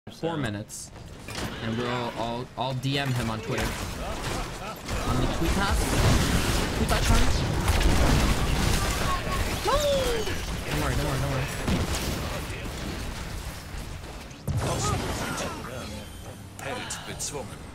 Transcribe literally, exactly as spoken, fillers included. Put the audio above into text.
four minutes, and we'll I'll I'll D M him on Twitter. On the tweet pass. Tweet that time. No! Don't worry, don't worry, don't worry. Held bezwungen.